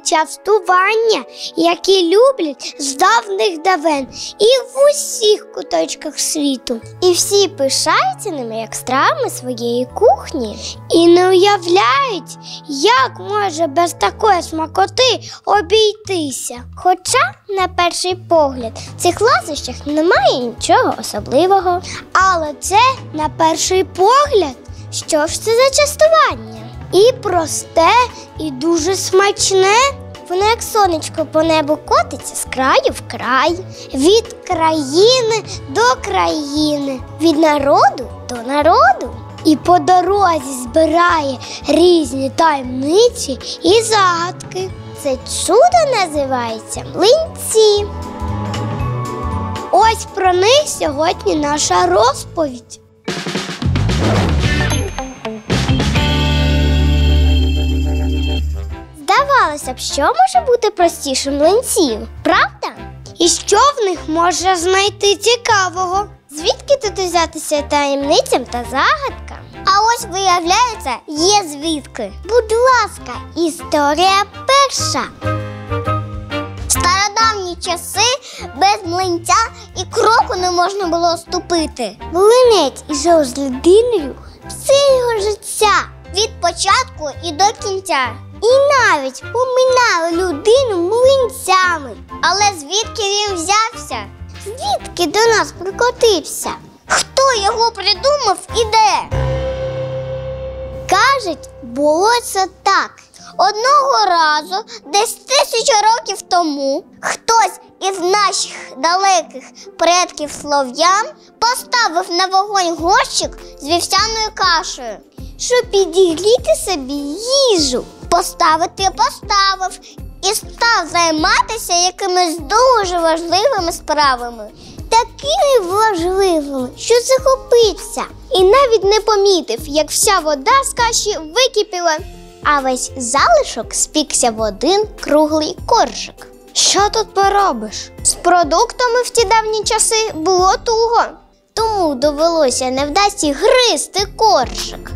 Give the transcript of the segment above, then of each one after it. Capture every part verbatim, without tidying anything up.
частування, які люблять з давних давен і в усіх куточках світу. І всі пишаються ними як стравами своєї кухні. І не уявляють, як може без такої смакоти обійтися. Хоча, на перший погляд, в цих ласощах немає нічого особливого. Але це, на перший погляд, що ж це за частування? І просте, і дуже смачне. Воно як сонечко по небу котиться з краю в край. Від країни до країни, від народу до народу. І по дорозі збирає різні таємниці і загадки. Це чудо називається млинці. Ось про них сьогодні наша розповідь. Здавалося б, що може бути простіше млинців, правда? І що в них можна знайти цікавого? Звідки тут взятися таємницям та загадкам? А ось, виявляється, є звідки. Будь ласка, історія перша. В стародавні часи без млинця і кроку не можна було ступити. Млинець ішов з людиною все його життя, від початку і до кінця. І навіть поминали людину млинцями. Але звідки він взявся? Звідки до нас прикотився? Хто його придумав і де? Кажуть, було це так. Одного разу, десь тисячу років тому, хтось із наших далеких предків слов'ян поставив на вогонь горщик з вівсяною кашею, щоб підігріти собі їжу. Поставити поставив і став займатися якимись дуже важливими справами. Такими важливими, що захопився. І навіть не помітив, як вся вода з каші википіла, а весь залишок спікся в один круглий коржик. Що тут поробиш? З продуктами в ті давні часи було туго. Тому довелося невдасті гризти коржик.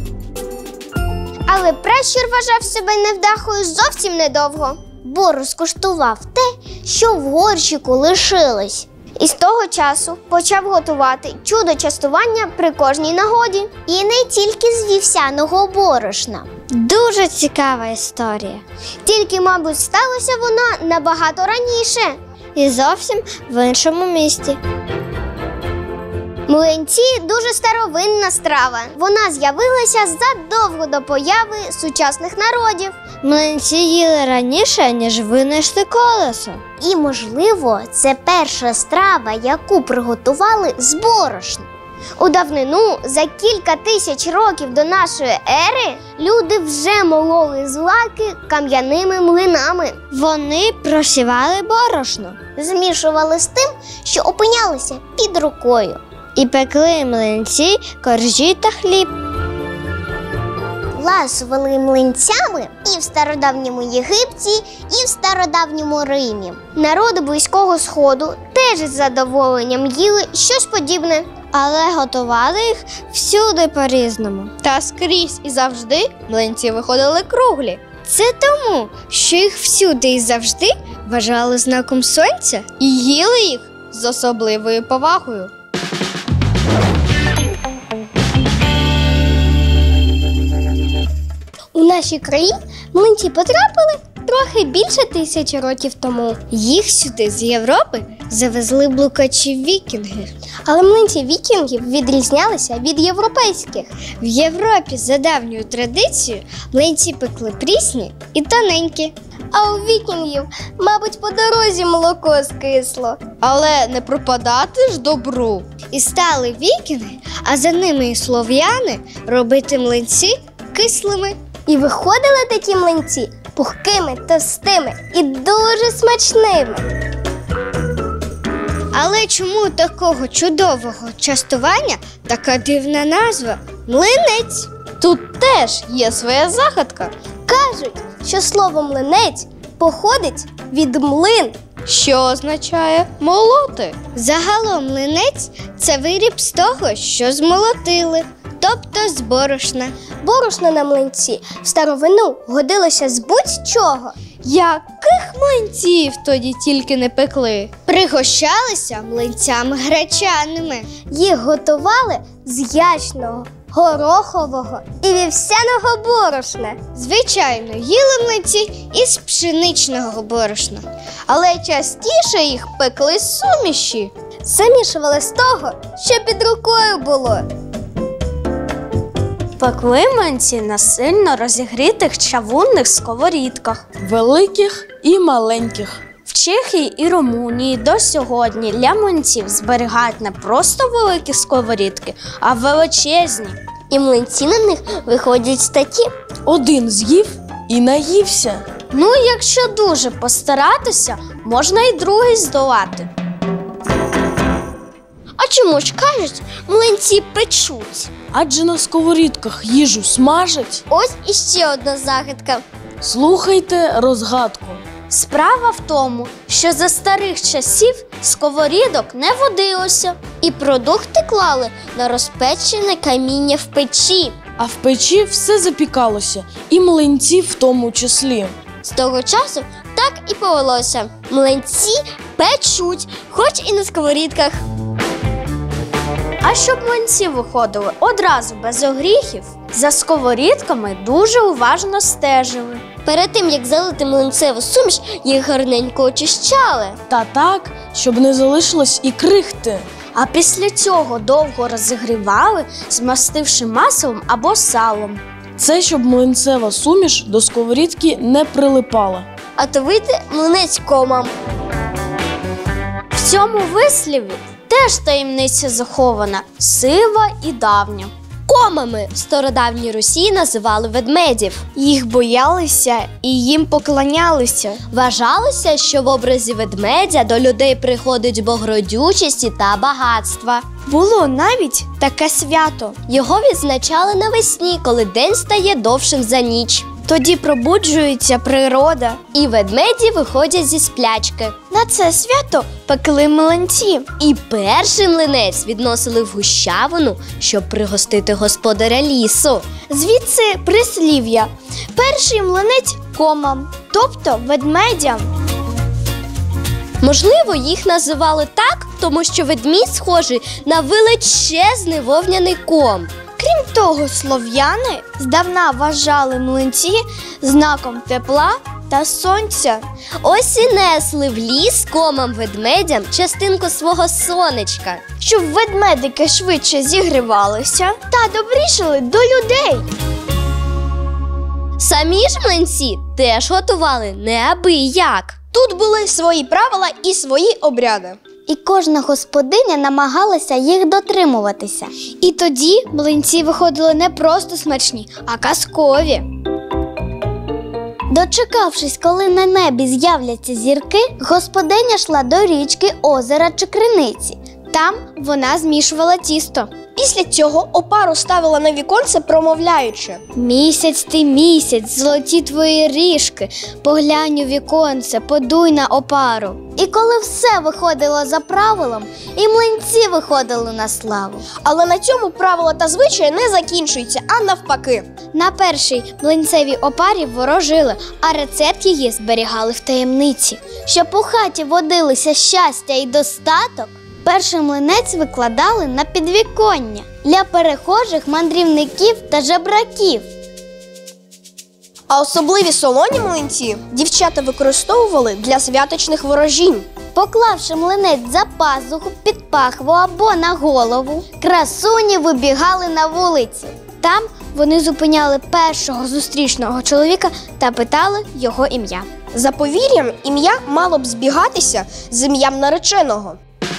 Але пращур вважав себе невдахою зовсім недовго, бо розкуштував те, що в горщику лишилось. І з того часу почав готувати чудо-частування при кожній нагоді. І не тільки з вівсяного борошна. Дуже цікава історія. Тільки, мабуть, сталося вона набагато раніше і зовсім в іншому місті. Млинці – дуже старовинна страва. Вона з'явилася задовго до появи сучасних народів. Млинці їли раніше, ніж винайшли колесо. І, можливо, це перша страва, яку приготували з борошна. У давнину, за кілька тисяч років до нашої ери, люди вже мололи злаки кам'яними млинами. Вони просівали борошно, змішували з тим, що опинялося під рукою. І пекли млинці, коржі та хліб. Ласували млинцями і в стародавньому Єгипті, і в стародавньому Римі. Народи Близького Сходу теж із задоволенням їли щось подібне. Але готували їх всюди по-різному. Та скрізь і завжди млинці виходили круглі. Це тому, що їх всюди і завжди вважали знаком сонця і їли їх з особливою повагою. У нашій країні млинці потрапили трохи більше тисячі років тому. Їх сюди з Європи завезли блукачі вікінги. Але млинці вікінгів відрізнялися від європейських. В Європі за давньою традицією млинці пекли прісні і тоненькі. А у вікінгів, мабуть, по дорозі молоко скисло. Але не пропадати ж добру. І стали вікінги, а за ними і слов'яни, робити млинці кислими. І виходили такі млинці пухкими, товстими і дуже смачними. Але чому такого чудового частування така дивна назва – млинець? Тут теж є своя загадка. Кажуть, що слово «млинець» походить від «млин», що означає «молоти». Загалом млинець – це виріб з того, що змолотили, тобто з борошна. Борошно на млинці в старовину годилося з будь-чого. Яких млинців тоді тільки не пекли? Пригощалися млинцями гречаними. Їх готували з ячного, горохового і вівсяного борошна. Звичайно, їли млинці із пшеничного борошна, але частіше їх пекли з суміші. Замішували з того, що під рукою було. Пекли млинці на сильно розігрітих чавунних сковорідках. Великих і маленьких. В Чехії і Румунії до сьогодні для млинців зберігають не просто великі сковорідки, а величезні. І млинці на них виходять такі. Один з'їв і наївся. Ну, якщо дуже постаратися, можна і другий здолати. А чому ж кажуть, млинці печуть? Адже на сковорідках їжу смажать. Ось іще одна загадка. Слухайте розгадку. Справа в тому, що за старих часів сковорідок не водилося. І продукти клали на розпечене каміння в печі. А в печі все запікалося, і млинці в тому числі. З того часу так і повелося. Млинці печуть, хоч і на сковорідках. А щоб млинці виходили одразу без огріхів, за сковорідками дуже уважно стежили. Перед тим, як залити млинцеву суміш, їх гарненько очищали. Та так, щоб не залишилось і крихти. А після цього довго розігрівали, змастивши маслом або салом. Це щоб млинцева суміш до сковорідки не прилипала. А то вийде млинець комом. В цьому висліві теж таємниця захована, сива і давня. Комами в стародавній Русі називали ведмедів. Їх боялися і їм поклонялися. Вважалося, що в образі ведмедя до людей приходить богородючості та багатства. Було навіть таке свято. Його відзначали навесні, коли день стає довшим за ніч. Тоді пробуджується природа. І ведмеді виходять зі сплячки. На це свято пекли млинці. І перший млинець відносили в гущавину, щоб пригостити господаря лісу. Звідси прислів'я. Перший млинець комам, тобто ведмедям. Можливо, їх називали так, тому що ведмідь схожий на величезний вовняний ком. Крім того, слов'яни здавна вважали млинці знаком тепла та сонця. Ось і несли в ліс комам ведмедям частинку свого сонечка. Щоб ведмедики швидше зігрівалися та добрішали до людей. Самі ж млинці теж готували неабияк. Тут були свої правила і свої обряди. І кожна господиня намагалася їх дотримуватися. І тоді млинці виходили не просто смачні, а казкові. Дочекавшись, коли на небі з'являться зірки, господиня йшла до річки, озера чи криниці. Там вона змішувала тісто. Після цього опару ставила на віконце, промовляючи: «Місяць ти місяць, золоті твої ріжки, поглянь у віконце, подуй на опару». І коли все виходило за правилом, і млинці виходили на славу. Але на цьому правила та звичаї не закінчуються, а навпаки. На першій млинцевій опарі ворожили, а рецепт її зберігали в таємниці. Щоб у хаті водилися щастя і достаток, перший млинець викладали на підвіконня для перехожих, мандрівників та жебраків. А особливі солоні млинці дівчата використовували для святочних ворожінь. Поклавши млинець за пазуху, під пахву або на голову, красуні вибігали на вулицю. Там вони зупиняли першого зустрічного чоловіка та питали його ім'я. За повір'ям, ім'я мало б збігатися з ім'ям нареченого.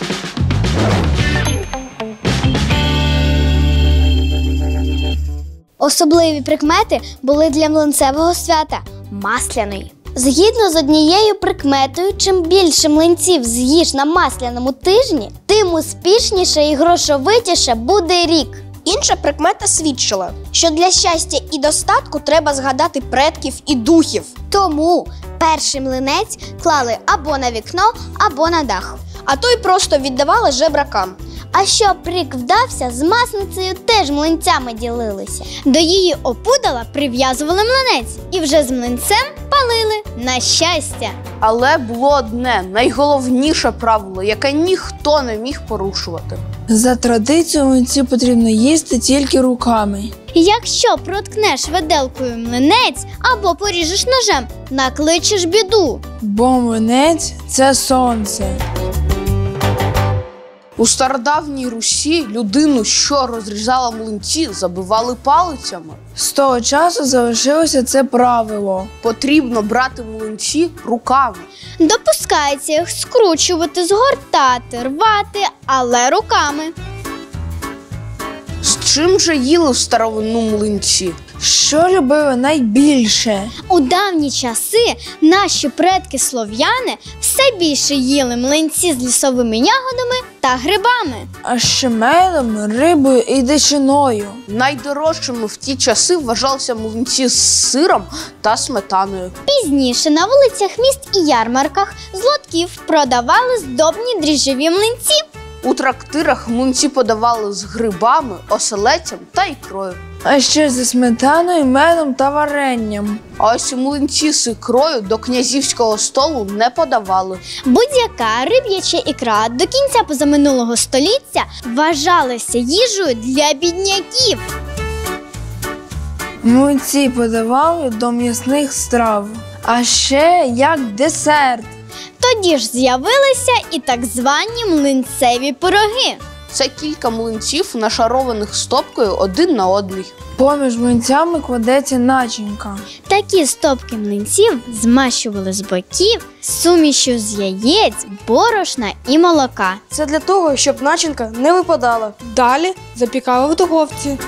Особливі прикмети були для млинцевого свята – масляний. Згідно з однією прикметою, чим більше млинців з'їш на масляному тижні, тим успішніше і грошовитіше буде рік. Інша прикмета свідчила, що для щастя і достатку треба згадати предків і духів. Тому перший млинець клали або на вікно, або на дах. А той просто віддавали жебракам. А щоб прик вдався, з масницею теж млинцями ділилися. До її опудала прив'язували млинець і вже з млинцем палили на щастя. Але було одне найголовніше правило, яке ніхто не міг порушувати. За традицією млинці потрібно їсти тільки руками. Якщо проткнеш виделкою млинець або поріжеш ножем, накличеш біду. Бо млинець – це сонце. У стародавній Русі людину, що розрізала млинці, забивали палицями. З того часу залишилося це правило. Потрібно брати млинці руками. Допускається їх скручувати, згортати, рвати, але руками. З чим же їли в старовину млинці? Що любили найбільше? У давні часи наші предки-слов'яни все більше їли млинці з лісовими ягодами та грибами. А ще медом, рибою і дичиною. Найдорожчими в ті часи вважалися млинці з сиром та сметаною. Пізніше на вулицях міст і ярмарках з лотків продавали здобні дріжджові млинці. У трактирах млинці подавали з грибами, оселедцем та ікрою. А ще зі сметаною, медом та варенням. А ось млинці з ікрою до князівського столу не подавали. Будь-яка риб'яча ікра до кінця позаминулого століття вважалася їжею для бідняків. Млинці подавали до м'ясних страв. А ще як десерт. Тоді ж з'явилися і так звані млинцеві пироги. Це кілька млинців, нашарованих стопкою один на одний. Поміж млинцями кладеться начинка. Такі стопки млинців змащували з боків сумішю з яєць, борошна і молока. Це для того, щоб начинка не випадала. Далі запікали в духовці.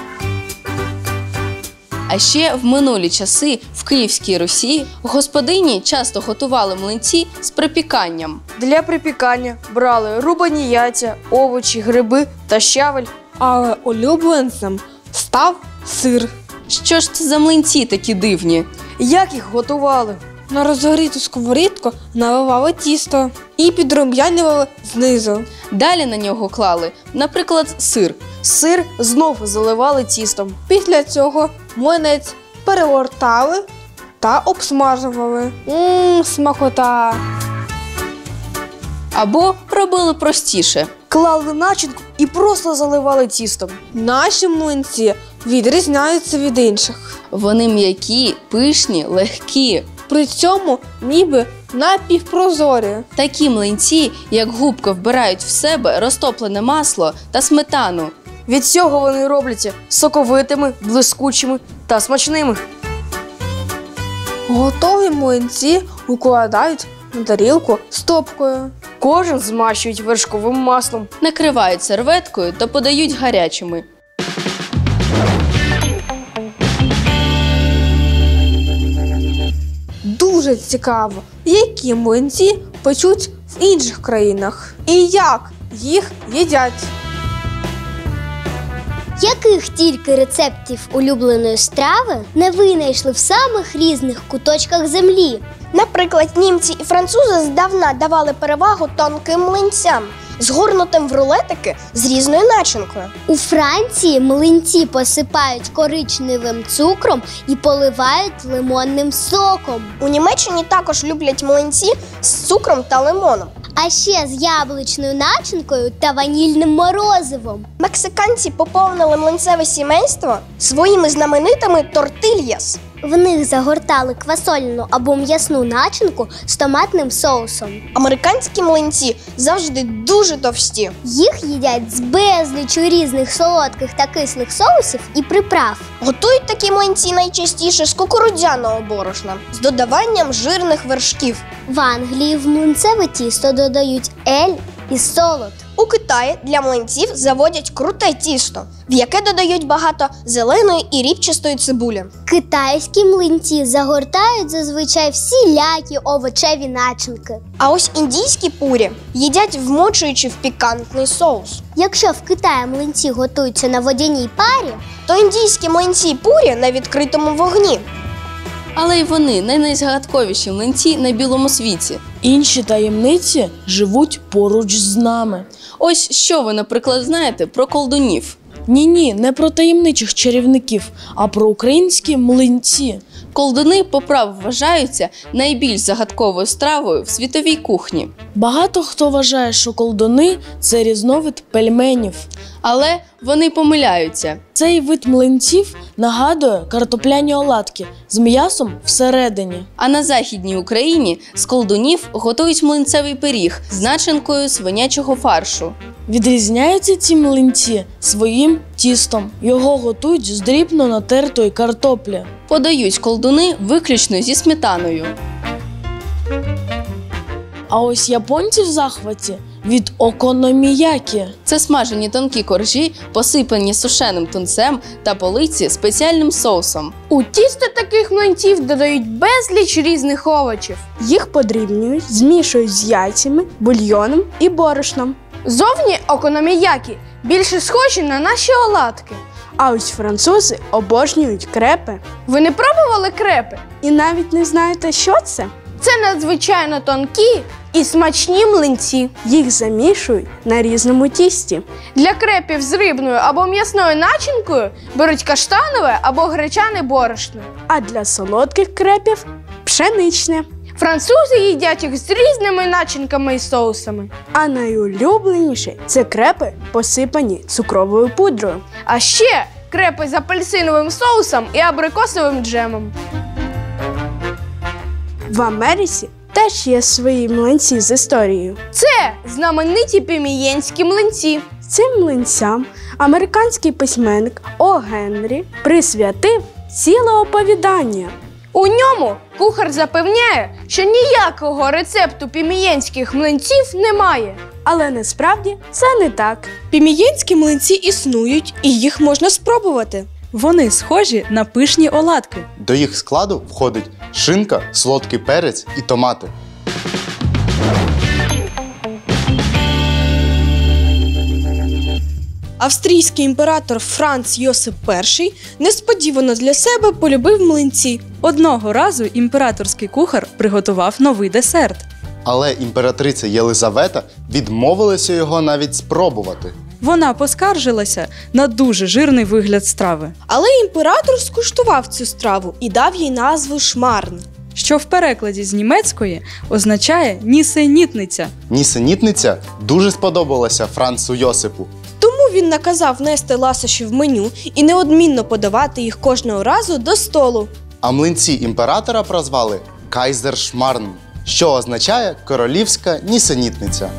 А ще в минулі часи в Київській Русі господині часто готували млинці з припіканням. Для припікання брали рубані яйця, овочі, гриби та щавель. Але улюбленцем став сир. Що ж це за млинці такі дивні? Як їх готували? На розгоріту сковорідку наливали тісто і підрум'янювали знизу. Далі на нього клали, наприклад, сир. Сир знов заливали тістом. Після цього млинець перегортали та обсмажували. Ммм, смакота! Або робили простіше. Клали начинку і просто заливали тістом. Наші млинці відрізняються від інших. Вони м'які, пишні, легкі. При цьому ніби напівпрозорі. Такі млинці, як губка, вбирають в себе розтоплене масло та сметану. Від цього вони робляться соковитими, блискучими та смачними. Готові млинці укладають на тарілку стопкою. Кожен змащують вершковим маслом. Накривають серветкою та подають гарячими. Дуже цікаво, які млинці печуть в інших країнах і як їх їдять. Яких тільки рецептів улюбленої страви не винайшли в самих різних куточках землі. Наприклад, німці і французи здавна давали перевагу тонким млинцям, згорнутим в рулетики з різною начинкою. У Франції млинці посипають коричневим цукром і поливають лимонним соком. У Німеччині також люблять млинці з цукром та лимоном. А ще з яблучною начинкою та ванільним морозивом. Мексиканці поповнили млинцеве сімейство своїми знаменитими тортильяс. В них загортали квасольну або м'ясну начинку з томатним соусом. Американські млинці завжди дуже товсті. Їх їдять з безлічю різних солодких та кислих соусів і приправ. Готують такі млинці найчастіше з кукурудзяного борошна з додаванням жирних вершків. В Англії в млинцеве тісто додають ель і солод. У Китаї для млинців заводять круте тісто, в яке додають багато зеленої і рібчастої цибулі. Китайські млинці загортають зазвичай всілякі овочеві начинки. А ось індійські пурі їдять, вмочуючи в пікантний соус. Якщо в Китаї млинці готуються на водяній парі, То індійські млинці пурі на відкритому вогні. Але й вони не найзагадковіші млинці на білому світі. Інші таємниці живуть поруч з нами. Ось що ви, наприклад, знаєте про колдунів? Ні-ні, не про таємничих чарівників, а про українські млинці. Колдуни по праву вважаються найбільш загадковою стравою в світовій кухні. Багато хто вважає, що колдуни – це різновид пельменів. Але вони помиляються. Цей вид млинців нагадує картопляні оладки з м'ясом всередині. А на Західній Україні з колдунів готують млинцевий пиріг з начинкою свинячого фаршу. Відрізняються ці млинці своїм тістом. Його готують з дрібно натертої картоплі. Подають колдуни виключно зі сметаною. А ось японці в захваті від окономіякі. Це смажені тонкі коржі, посипані сушеним тунцем та политі спеціальним соусом. У тісто таких млинців додають безліч різних овочів. Їх подрібнюють, змішують з яйцями, бульйоном і борошном. Зовні окономіякі більше схожі на наші оладки. А ось французи обожнюють крепи. Ви не пробували крепи? І навіть не знаєте, що це? Це надзвичайно тонкі і смачні млинці. Їх замішують на різному тісті. Для крепів з рибною або м'ясною начинкою беруть каштанове або гречане борошно. А для солодких крепів – пшеничне. Французи їдять їх з різними начинками і соусами. А найулюбленіші – це крепи, посипані цукровою пудрою. А ще крепи з апельсиновим соусом і абрикосовим джемом. В Америці теж є свої млинці з історією. Це знамениті пімієнські млинці. Цим млинцям американський письменник О. Генрі присвятив ціле оповідання. У ньому кухар запевняє, що ніякого рецепту пімієнських млинців немає. Але насправді це не так. Пімієнські млинці існують і їх можна спробувати. Вони схожі на пишні оладки. До їх складу входить шинка, солодкий перець і томати. Австрійський імператор Франц Йосип І несподівано для себе полюбив млинці. Одного разу імператорський кухар приготував новий десерт. Але імператриця Єлизавета відмовилася його навіть спробувати. Вона поскаржилася на дуже жирний вигляд страви. Але імператор скуштував цю страву і дав їй назву шмарн, що в перекладі з німецької означає «нісенітниця». Нісенітниця дуже сподобалася Францу Йосипу. Тому він наказав внести ласощі в меню і неодмінно подавати їх кожного разу до столу. А млинці імператора прозвали «Кайзершмарн», що означає «королівська нісенітниця».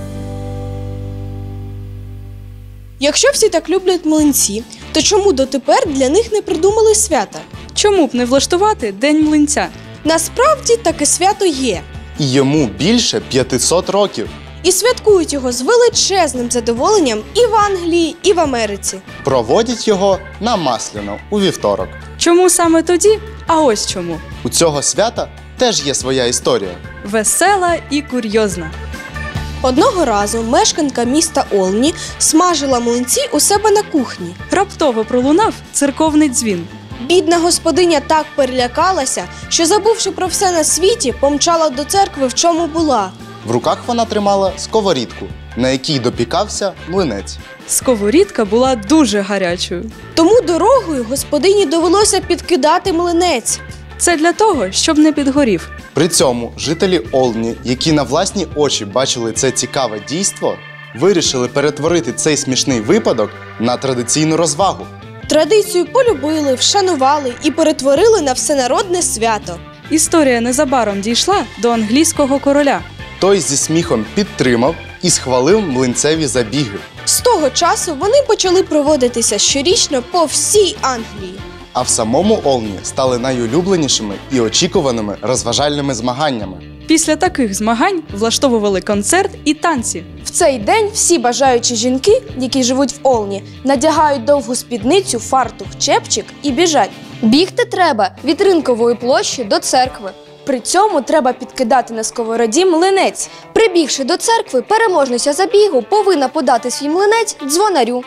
Якщо всі так люблять млинці, то чому дотепер для них не придумали свята? Чому б не влаштувати День млинця? Насправді таке свято є. І йому більше п'ятисот років. І святкують його з величезним задоволенням і в Англії, і в Америці. Проводять його на Масляну у вівторок. Чому саме тоді? А ось чому. У цього свята теж є своя історія. Весела і курйозна. Одного разу мешканка міста Олні смажила млинці у себе на кухні. Раптово пролунав церковний дзвін. Бідна господиня так перелякалася, що, забувши про все на світі, помчала до церкви, в чому була. В руках вона тримала сковорідку, на якій допікався млинець. Сковорідка була дуже гарячою. Тому дорогою господині довелося підкидати млинець. Це для того, щоб не підгорів. При цьому жителі Олні, які на власні очі бачили це цікаве дійство, вирішили перетворити цей смішний випадок на традиційну розвагу. Традицію полюбили, вшанували і перетворили на всенародне свято. Історія незабаром дійшла до англійського короля. Той зі сміхом підтримав і схвалив млинцеві забіги. З того часу вони почали проводитися щорічно по всій Англії. А в самому Олні стали найулюбленішими і очікуваними розважальними змаганнями. Після таких змагань влаштовували концерт і танці. В цей день всі бажаючі жінки, які живуть в Олні, надягають довгу спідницю, фартух, чепчик і біжать. Бігти треба від ринкової площі до церкви. При цьому треба підкидати на сковороді млинець. Прибігши до церкви, переможниця забігу повинна подати свій млинець дзвонарю.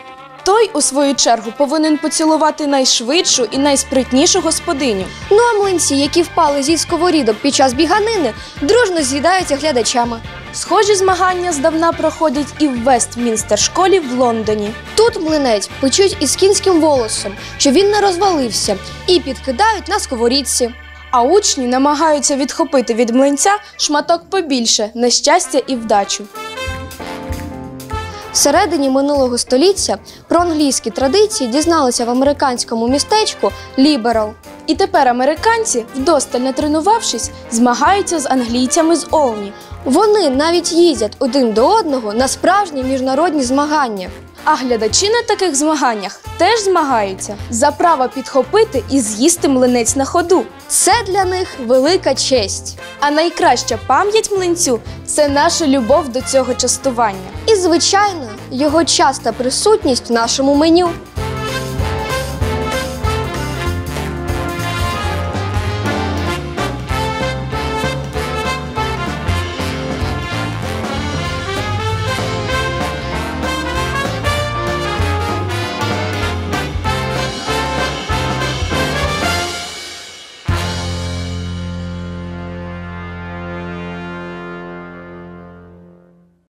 той, у свою чергу, повинен поцілувати найшвидшу і найспритнішу господиню. Ну а млинці, які впали зі сковорідок під час біганини, дружно з'їдаються глядачами. Схожі змагання здавна проходять і в Вестмінстер-школі в Лондоні. Тут млинець печуть із кінським волоссям, щоб він не розвалився, і підкидають на сковорідці. А учні намагаються відхопити від млинця шматок побільше на щастя і вдачу. Всередині минулого століття про англійські традиції дізналися в американському містечку Ліберал. І тепер американці, вдосталь натренувавшись, змагаються з англійцями з Олні. Вони навіть їздять один до одного на справжні міжнародні змагання. А глядачі на таких змаганнях теж змагаються за право підхопити і з'їсти млинець на ходу. Це для них велика честь. А найкраща пам'ять млинцю – це наша любов до цього частування. І, звичайно, його часта присутність в нашому меню.